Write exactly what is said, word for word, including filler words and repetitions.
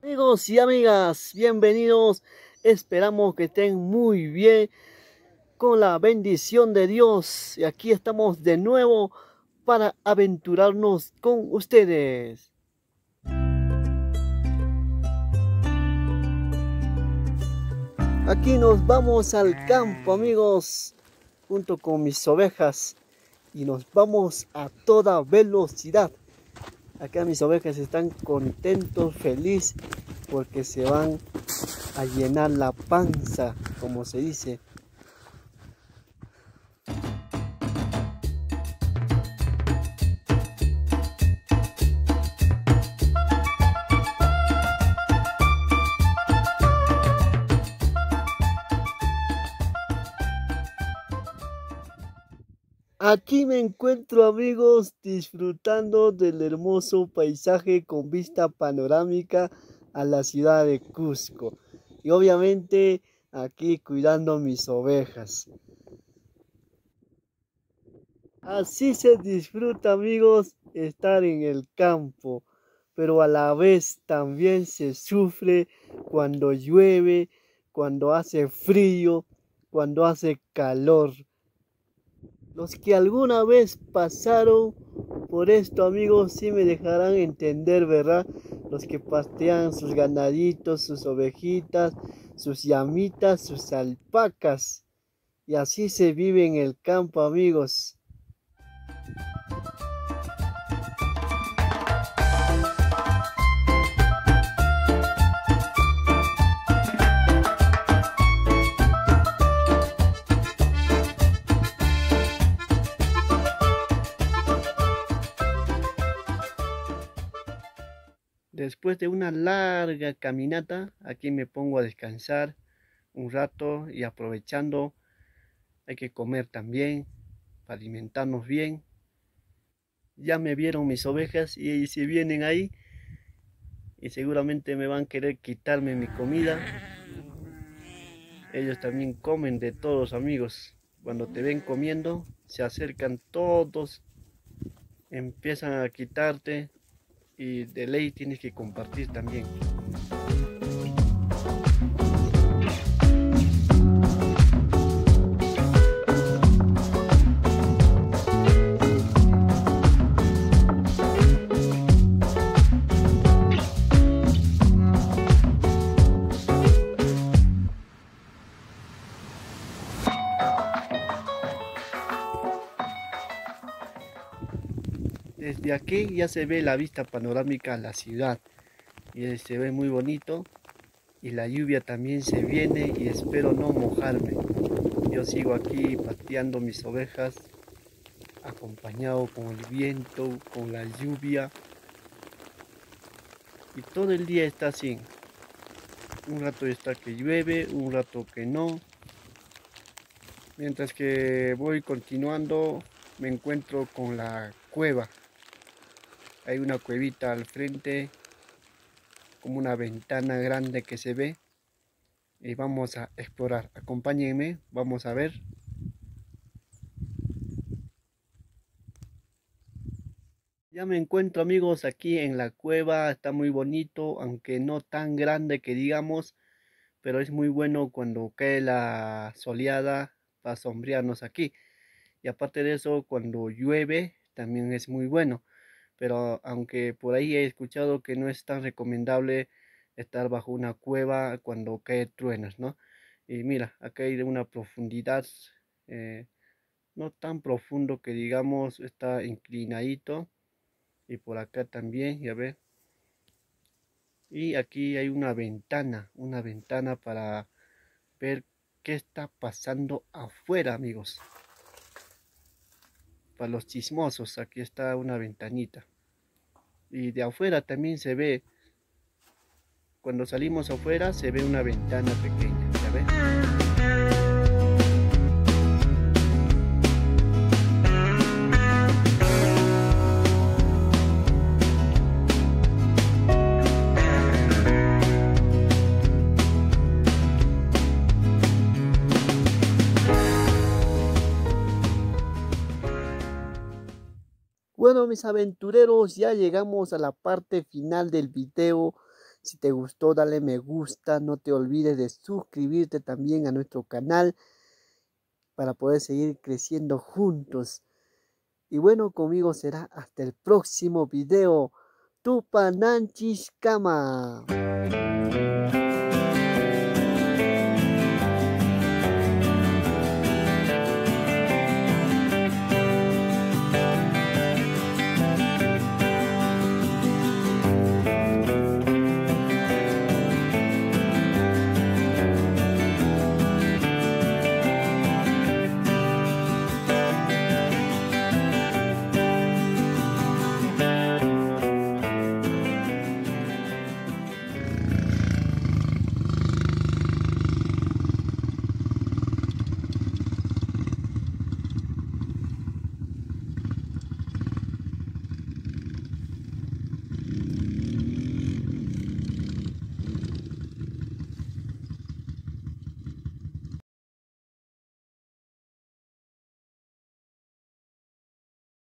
Amigos y amigas, bienvenidos. Esperamos que estén muy bien con la bendición de Dios. Y aquí estamos de nuevo para aventurarnos con ustedes. Aquí nos vamos al campo, amigos, junto con mis ovejas. Y nos vamos a toda velocidad. Acá mis ovejas están contentos, felices, porque se van a llenar la panza, como se dice. Aquí me encuentro, amigos, disfrutando del hermoso paisaje con vista panorámica a la ciudad de Cusco. Y obviamente aquí cuidando mis ovejas. Así se disfruta, amigos, estar en el campo. Pero a la vez también se sufre cuando llueve, cuando hace frío, cuando hace calor. Los que alguna vez pasaron por esto, amigos, sí me dejarán entender, ¿verdad? Los que pastean sus ganaditos, sus ovejitas, sus llamitas, sus alpacas. Y así se vive en el campo, amigos. Después de una larga caminata, aquí me pongo a descansar un rato y aprovechando, hay que comer también, para alimentarnos bien. Ya me vieron mis ovejas y si vienen ahí y seguramente me van a querer quitarme mi comida. Ellos también comen de todos, amigos. Cuando te ven comiendo, se acercan todos, empiezan a quitarte. Y de ley tienes que compartir también. Desde aquí ya se ve la vista panorámica a la ciudad y se ve muy bonito y la lluvia también se viene y espero no mojarme. Yo sigo aquí pateando mis ovejas acompañado con el viento, con la lluvia y todo el día está así. Un rato está que llueve, un rato que no. Mientras que voy continuando me encuentro con la cueva. Hay una cuevita al frente, como una ventana grande que se ve. Y vamos a explorar. Acompáñenme, vamos a ver. Ya me encuentro, amigos, aquí en la cueva. Está muy bonito, aunque no tan grande que digamos. Pero es muy bueno cuando cae la soleada para sombrearnos aquí. Y aparte de eso, cuando llueve, también es muy bueno. Pero aunque por ahí he escuchado que no es tan recomendable estar bajo una cueva cuando cae truenos, ¿no? Y mira, acá hay de una profundidad eh, no tan profundo que digamos, está inclinadito. Y por acá también, ya ve. Y aquí hay una ventana, una ventana para ver qué está pasando afuera, amigos. Para los chismosos, aquí está una ventanita. Y de afuera también se ve, cuando salimos afuera se ve una ventana pequeña, ¿ya ves? Bueno, mis aventureros, ya llegamos a la parte final del video. Si te gustó, dale me gusta. No te olvides de suscribirte también a nuestro canal para poder seguir creciendo juntos. Y bueno, conmigo será hasta el próximo video. Tupananchis Kama.